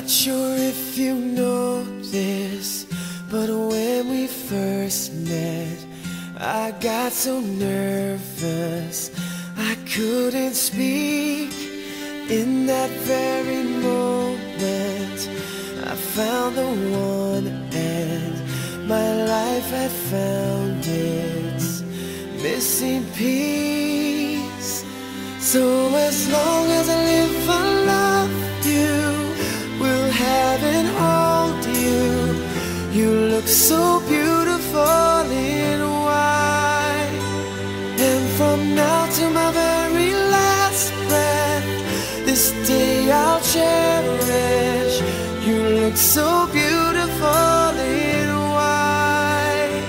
Not sure if you know this, but when we first met, I got so nervous I couldn't speak. In that very moment, I found the one, and my life had found its missing piece. So as long as I live, I love you, will have and hold you. You look so beautiful in white, and from now to my very last breath, this day I'll cherish. You look so beautiful in white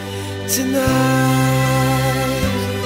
tonight.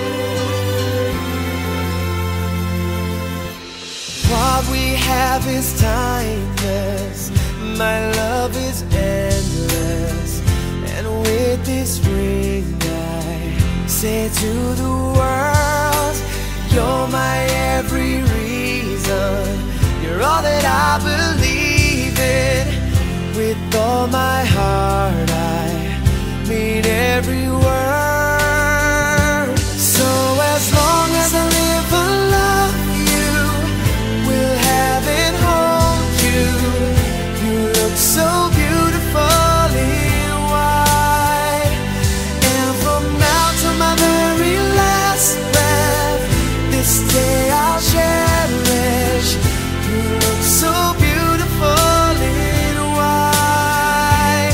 What we have is timeless, my love is endless, and with this ring I say to the world, you're my every reason, you're all that I believe in. With all my heart I mean every word. So as long as I live, I love you, will have and hold you. You look so beautiful in white, and from now to my very last breath, this day I'll cherish. You look so beautiful in white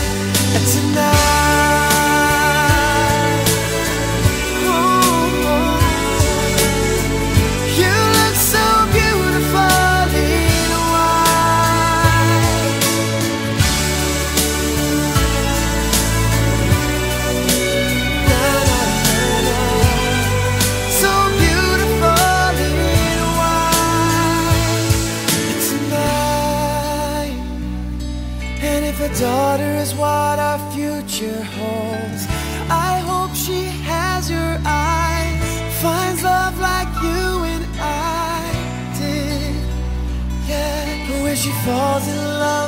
tonight. Ooh, you look so beautiful in white. Na, na, na, na. So beautiful in white tonight. And if a daughter is what our future holds, I hope she has your eyes, finds love like you and I did. Yeah, but when she falls in love